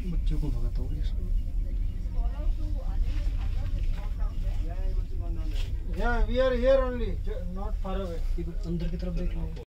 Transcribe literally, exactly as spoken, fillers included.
बच्चों को भगाता हूँ इसको। Yeah, we are here only, not far away. अंदर की तरफ देख लो।